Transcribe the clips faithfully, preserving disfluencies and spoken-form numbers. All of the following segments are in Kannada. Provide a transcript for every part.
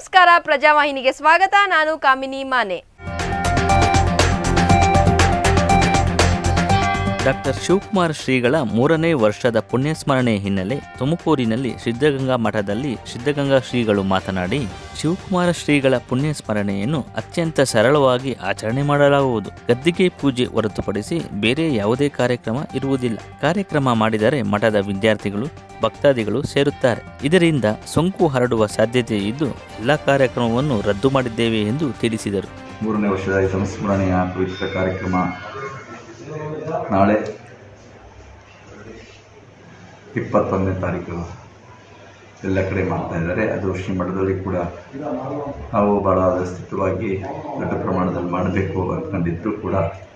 ನಮಸ್ಕಾರ, ಪ್ರಜಾವಾಹಿನಿಗೆ ಸ್ವಾಗತ. ನಾನು ಕಾಮಿನಿ ಮಾನೆ. ಡಾಕ್ಟರ್ ಶಿವಕುಮಾರ ಶ್ರೀಗಳ ಮೂರನೇ ವರ್ಷದ ಪುಣ್ಯಸ್ಮರಣೆ ಹಿನ್ನೆಲೆ ತುಮಕೂರಿನಲ್ಲಿ ಸಿದ್ಧಗಂಗಾ ಮಠದಲ್ಲಿ ಸಿದ್ಧಗಂಗಾ ಶ್ರೀಗಳು ಮಾತನಾಡಿ, ಶಿವಕುಮಾರ ಶ್ರೀಗಳ ಪುಣ್ಯಸ್ಮರಣೆಯನ್ನು ಅತ್ಯಂತ ಸರಳವಾಗಿ ಆಚರಣೆ ಮಾಡಲಾಗುವುದು. ಗದ್ದಿಗೆ ಪೂಜೆ ಹೊರತುಪಡಿಸಿ ಬೇರೆ ಯಾವುದೇ ಕಾರ್ಯಕ್ರಮ ಇರುವುದಿಲ್ಲ. ಕಾರ್ಯಕ್ರಮ ಮಾಡಿದರೆ ಮಠದ ವಿದ್ಯಾರ್ಥಿಗಳು, ಭಕ್ತಾದಿಗಳು ಸೇರುತ್ತಾರೆ. ಇದರಿಂದ ಸೋಂಕು ಹರಡುವ ಸಾಧ್ಯತೆ ಇದ್ದು ಎಲ್ಲ ಕಾರ್ಯಕ್ರಮವನ್ನು ರದ್ದು ಮಾಡಿದ್ದೇವೆ ಎಂದು ತಿಳಿಸಿದರು. ಮೂರನೇ ವರ್ಷದ ಸಂಸ್ಮರಣೆಯ ಪವಿತ್ರ ಕಾರ್ಯಕ್ರಮ ನಾಳೆ ಇಪ್ಪತ್ತೊಂದನೇ ತಾರೀಕು ಎಲ್ಲ ಕಡೆ ಮಾಡ್ತಾ ಇದ್ದಾರೆ. ಅದು ಶ್ರೀಮಠದಲ್ಲಿ ಕೂಡ ನಾವು ಭಾಳ ವ್ಯವಸ್ಥಿತವಾಗಿ ದೊಡ್ಡ ಪ್ರಮಾಣದಲ್ಲಿ ಮಾಡಬೇಕು ಅಂದ್ಕೊಂಡಿದ್ರು ಕೂಡ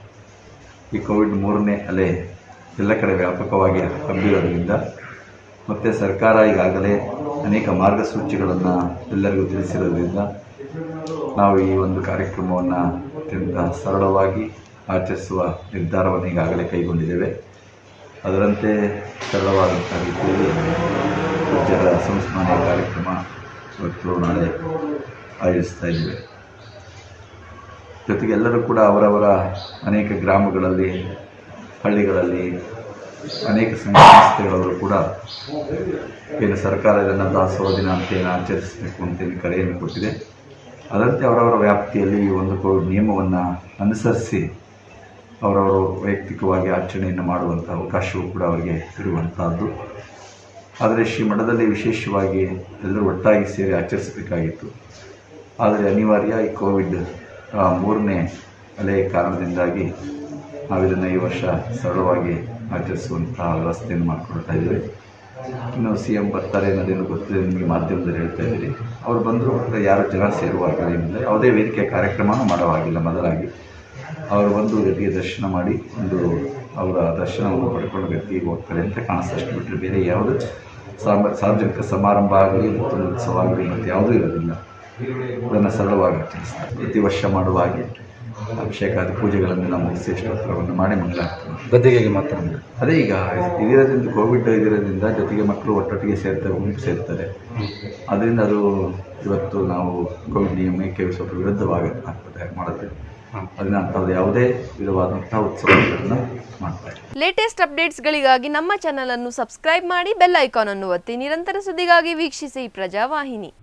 ಈ ಕೋವಿಡ್ ಮೂರನೇ ಅಲೆ ಎಲ್ಲ ಕಡೆ ವ್ಯಾಪಕವಾಗಿ ಹಬ್ಬಿರೋದ್ರಿಂದ ಮತ್ತು ಸರ್ಕಾರ ಈಗಾಗಲೇ ಅನೇಕ ಮಾರ್ಗಸೂಚಿಗಳನ್ನು ಎಲ್ಲರಿಗೂ ತಿಳಿಸಿರೋದ್ರಿಂದ ನಾವು ಈ ಒಂದು ಕಾರ್ಯಕ್ರಮವನ್ನು ಅತ್ಯಂತ ಸರಳವಾಗಿ ಆಚರಿಸುವ ನಿರ್ಧಾರವನ್ನು ಈಗಾಗಲೇ ಕೈಗೊಂಡಿದ್ದೇವೆ. ಅದರಂತೆ ಸರಳವಾದಂಥ ರೀತಿಯಲ್ಲಿ ಪೂಜ್ಯರ ಸಂಸ್ಮರಣೆಯ ಕಾರ್ಯಕ್ರಮ ಇವತ್ತು ನಾಳೆ ಆಯೋಜಿಸ್ತಾ ಇದ್ದೇವೆ. ಜೊತೆಗೆ ಎಲ್ಲರೂ ಕೂಡ ಅವರವರ ಅನೇಕ ಗ್ರಾಮಗಳಲ್ಲಿ, ಹಳ್ಳಿಗಳಲ್ಲಿ, ಅನೇಕ ಸಂಘ ಸಂಸ್ಥೆಗಳಲ್ಲೂ ಕೂಡ ಏನು ಸರ್ಕಾರ ಇದನ್ನು ದಾಸೋಹ ದಿನ ಅಂತ ಏನು ಆಚರಿಸಬೇಕು ಅಂತೇನು ಕರೆಯನ್ನು ಕೊಟ್ಟಿದೆ, ಅದರಂತೆ ಅವರವರ ವ್ಯಾಪ್ತಿಯಲ್ಲಿ ಈ ಒಂದು ಕೋವಿಡ್ ನಿಯಮವನ್ನು ಅನುಸರಿಸಿ ಅವರವರು ವೈಯಕ್ತಿಕವಾಗಿ ಆಚರಣೆಯನ್ನು ಮಾಡುವಂಥ ಅವಕಾಶವೂ ಕೂಡ ಅವರಿಗೆ ಇರುವಂಥದ್ದು. ಆದರೆ ಶ್ರೀಮಠದಲ್ಲಿ ವಿಶೇಷವಾಗಿ ಎಲ್ಲರೂ ಒಟ್ಟಾಗಿ ಸೇರಿ ಆಚರಿಸಬೇಕಾಗಿತ್ತು. ಆದರೆ ಅನಿವಾರ್ಯ ಈ ಕೋವಿಡ್ ಮೂರನೇ ಅಲೆಯ ಕಾರಣದಿಂದಾಗಿ ನಾವಿದನ್ನು ಈ ವರ್ಷ ಸರಳವಾಗಿ ಆಚರಿಸುವಂಥ ವ್ಯವಸ್ಥೆಯನ್ನು ಮಾಡಿಕೊಡ್ತಾ ಇದ್ದೇವೆ. ಇನ್ನು ಸಿ ಎಂ ಬರ್ತಾರೆ ಅನ್ನೋದೇನು ಗೊತ್ತಿದೆ, ನಿಮಗೆ ಮಾಧ್ಯಮದಲ್ಲಿ ಹೇಳ್ತಾ ಇದ್ದೀರಿ. ಅವರು ಬಂದರೂ ಯಾರು ಜನ ಸೇರುವಾಗ ಏನಿಲ್ಲ, ಯಾವುದೇ ವೇದಿಕೆ ಕಾರ್ಯಕ್ರಮನೂ ಮಾಡುವಾಗಿಲ್ಲ. ಮೊದಲಾಗಿ ಅವರು ಬಂದು ಗದ್ದಿಗೆ ದರ್ಶನ ಮಾಡಿ ಒಂದು ಅವರ ದರ್ಶನವನ್ನು ಪಡ್ಕೊಂಡು ಗದ್ದಿಗೆ ಹೋಗ್ತಾರೆ ಅಂತ ಕಾಣಿಸಷ್ಟು ಬಿಟ್ಟರೆ ಬೇರೆ ಯಾವುದು ಸಾಮ ಸಾರ್ವಜನಿಕ ಸಮಾರಂಭ ಆಗಲಿ ಮತ್ತು ಉತ್ಸವ ಆಗಲಿ ಮತ್ತು ಯಾವುದೂ ಇರೋದಿಲ್ಲ. ಅದನ್ನು ಸರಳವಾಗಿ ಆಚರಿಸ್ತಾರೆ. ಪ್ರತಿ ವರ್ಷ ಮಾಡುವ ಹಾಗೆ ಅಭಿಷೇಕಾದಿ ಪೂಜೆಗಳನ್ನೆಲ್ಲ ಮುಗಿಸಿ ಸ್ತೋತ್ರವನ್ನು ಮಾಡಿ ಮಂಗಳಾಗ್ತದೆ. ಗದ್ದಿಗೆಗೆ ಮಾತ್ರ ಅದೇ ಈಗ ಇದಿರೋದ್ರಿಂದ, ಕೋವಿಡ್ ಇದಿರೋದ್ರಿಂದ ಜೊತೆಗೆ ಮಕ್ಕಳು ಒಟ್ಟೊಟ್ಟಿಗೆ ಸೇರ್ತಾರೆ, ಗುಂಪು ಸೇರ್ತಾರೆ. ಅದರಿಂದ ಅದು ಇವತ್ತು ನಾವು ಕೋವಿಡ್ ನಿಯಮಕ್ಕೆ ಸ್ವಲ್ಪ ವಿರುದ್ಧವಾಗಿ ಆಗ್ತದೆ ಮಾಡುತ್ತೆ. ಅದನ್ನ ಅಂಥದ್ದು ಯಾವುದೇ ವಿಧವಾದಂಥ ಉತ್ಸವಗಳನ್ನು ಮಾಡ್ತಾರೆ. ಲೇಟೆಸ್ಟ್ ಅಪ್ಡೇಟ್ಸ್ಗಳಿಗಾಗಿ ನಮ್ಮ ಚಾನಲ್ ಅನ್ನು ಸಬ್ಸ್ಕ್ರೈಬ್ ಮಾಡಿ, ಬೆಲ್ ಐಕಾನ್ ಅನ್ನು ಒತ್ತಿ. ನಿರಂತರ ಸುದ್ದಿಗಾಗಿ ವೀಕ್ಷಿಸಿ ಪ್ರಜಾವಾಹಿನಿ.